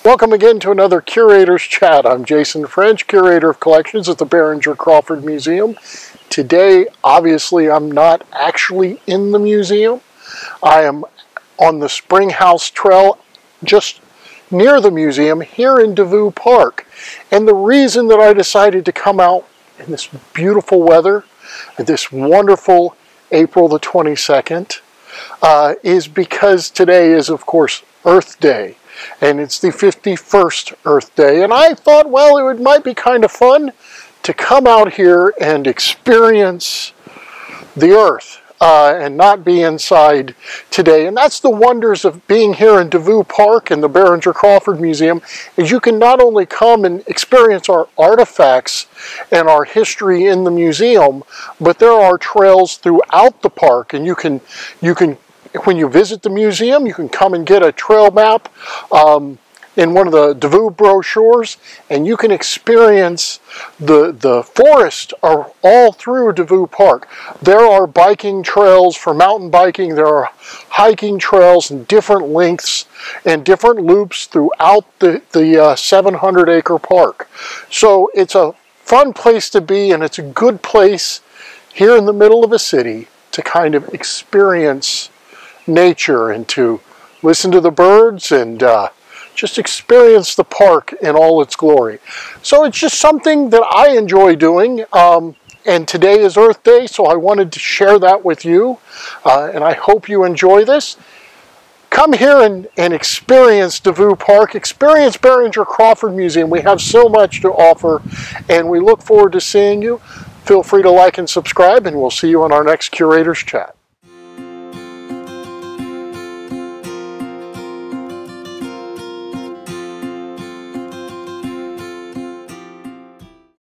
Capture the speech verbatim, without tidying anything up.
Welcome again to another Curator's Chat. I'm Jason French, Curator of Collections at the Behringer-Crawford Museum. Today, obviously, I'm not actually in the museum. I am on the Spring House Trail just near the museum here in Devou Park. And the reason that I decided to come out in this beautiful weather, this wonderful April the twenty-second, uh, is because today is, of course, Earth Day. And it's the fifty-first Earth Day, and I thought, well, it would, might be kind of fun to come out here and experience the Earth uh, and not be inside today. And that's the wonders of being here in Devou Park and the Behringer-Crawford Museum, is you can not only come and experience our artifacts and our history in the museum, but there are trails throughout the park, and you can you can when you visit the museum, you can come and get a trail map um, in one of the Devou brochures, and you can experience the, the forest are all through Devou Park. There are biking trails for mountain biking. There are hiking trails in different lengths and different loops throughout the, the uh, seven hundred acre park. So it's a fun place to be, and it's a good place here in the middle of a city to kind of experience nature and to listen to the birds and uh, just experience the park in all its glory. So it's just something that I enjoy doing, um, and today is Earth Day, so I wanted to share that with you, uh, and I hope you enjoy this. Come here and, and experience Devou Park, experience Behringer-Crawford Museum. We have so much to offer, and we look forward to seeing you. Feel free to like and subscribe, and we'll see you on our next Curator's Chat.